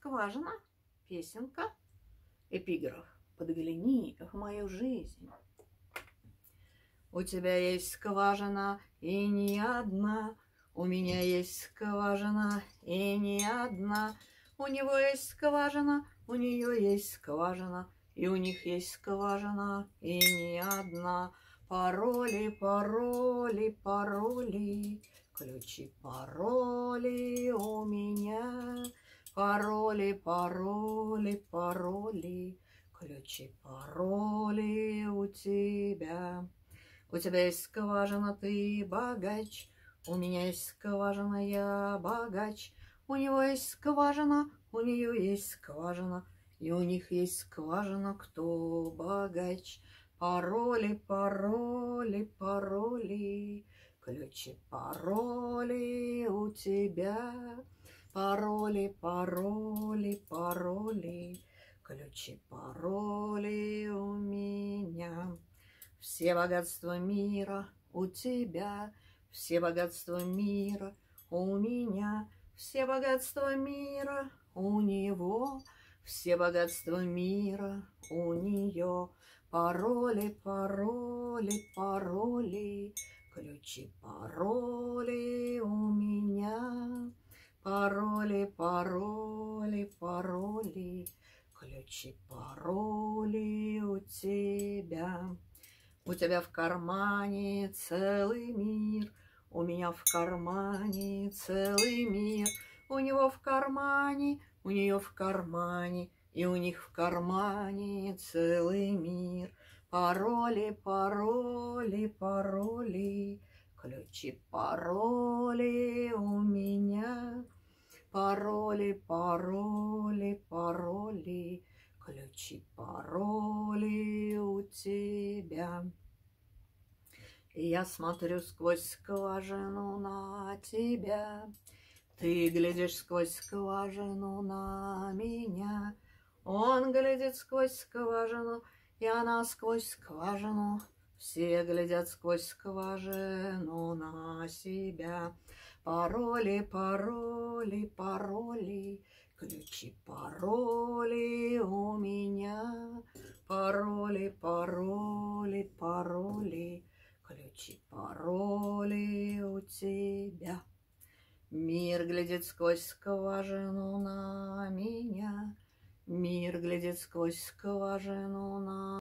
скважина, песенка, эпиграф. Подгляни в мою жизнь. У тебя есть скважина и не одна, у меня есть скважина и не одна. У него есть скважина, у нее есть скважина, и у них есть скважина и не одна. Пароли, пароли, пароли, ключи, пароли у меня. Пароли, пароли, пароли, ключи, пароли у тебя. У тебя есть скважина, ты богач, у меня есть скважина, я богач. У него есть скважина, у нее есть скважина, и у них есть скважина, кто богач. Пароли, пароли, пароли, ключи, пароли у тебя. Пароли, пароли, пароли, ключи, пароли у меня. Все богатства мира у тебя, все богатства мира у меня, все богатства мира у него, все богатства мира у нее. Пароли, пароли, пароли, ключи, пароли у меня. Пароли, пароли, пароли, ключи, пароли у тебя. У тебя в кармане целый мир, у меня в кармане целый мир. У него в кармане, у нее в кармане, и у них в кармане целый мир. Пароли, пароли, пароли, ключи, пароли у меня. Пароли, пароли, пароли, ключи, пароли у тебя. И я смотрю сквозь скважину на тебя, ты глядишь сквозь скважину на меня. Он глядит сквозь скважину, и она сквозь скважину. Все глядят сквозь скважину на себя. Пароли, пароли, пароли, ключи, пароли у меня. Пароли, пароли, пароли, ключи, пароли у тебя. Мир глядит сквозь скважину на меня. Мир глядит сквозь скважину на